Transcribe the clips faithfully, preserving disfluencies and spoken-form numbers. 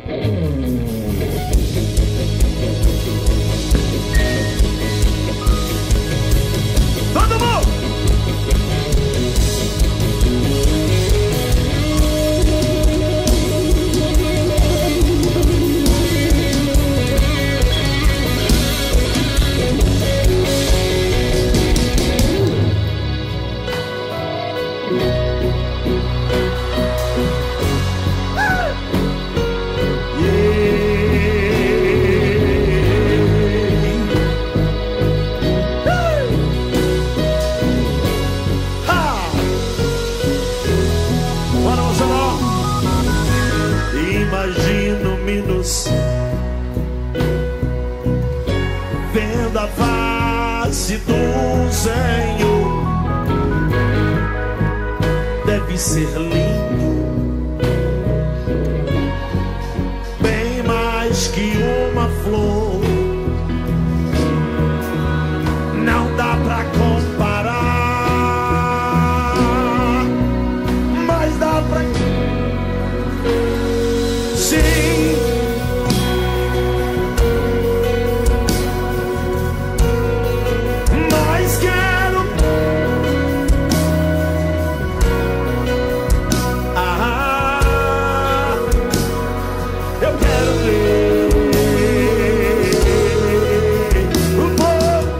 Imagino-me vendo a face do Senhor. Deve ser lindo, bem mais que uma flor. Não dá pra comparar, mas dá pra... Sim, mas quero. Ah, eu quero ver o povo,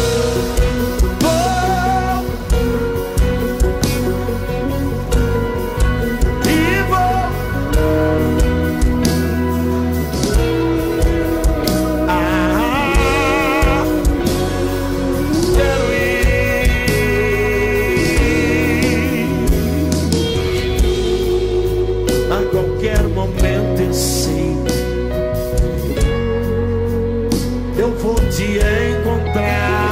povo, e vou. Momento eu sei, eu vou te encontrar.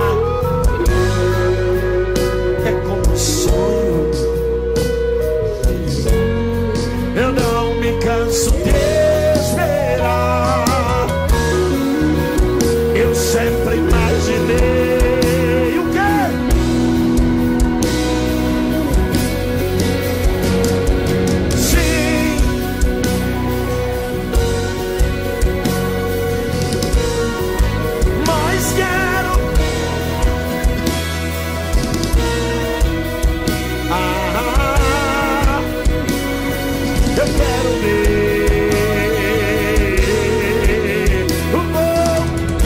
É como um sonho, eu não me canso de esperar. Eu sempre imaginei o quê? Eu quero ver o povo,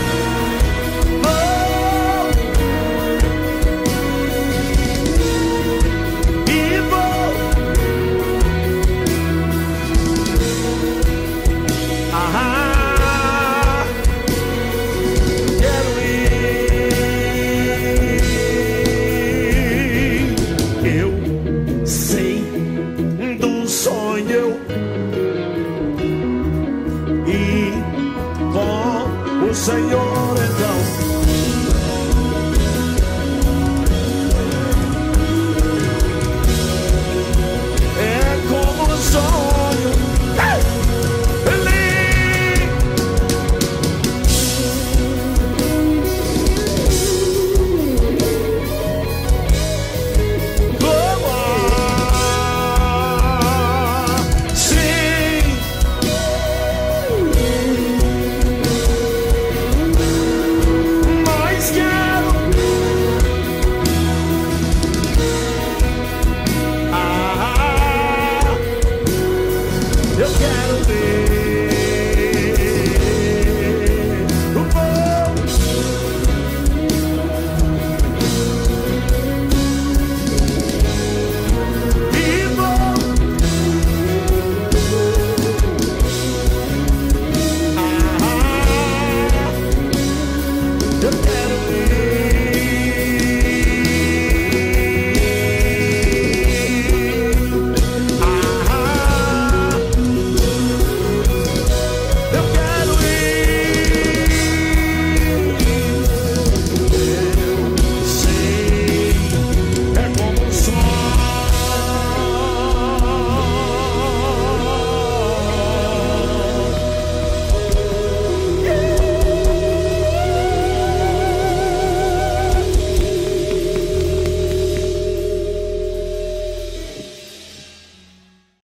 e vou. Ah, quero ir. Eu sei do sonho e com o Senhor